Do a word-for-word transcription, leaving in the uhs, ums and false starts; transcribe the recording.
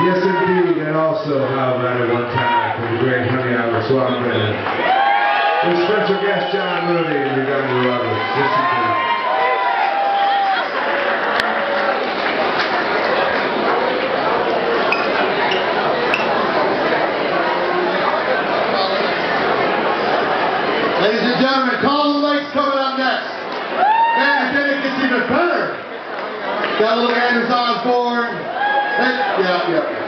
Yes, indeed, and also how about it one time for the great Honey Island Swamp Band. With special guest John Mooney and the Gundy Lovers. Yes, indeed. Ladies and gentlemen, Call the Lakes coming up next. Man, I think it gets even better. Got a little Anders Osborne. Hey, yeah, yeah.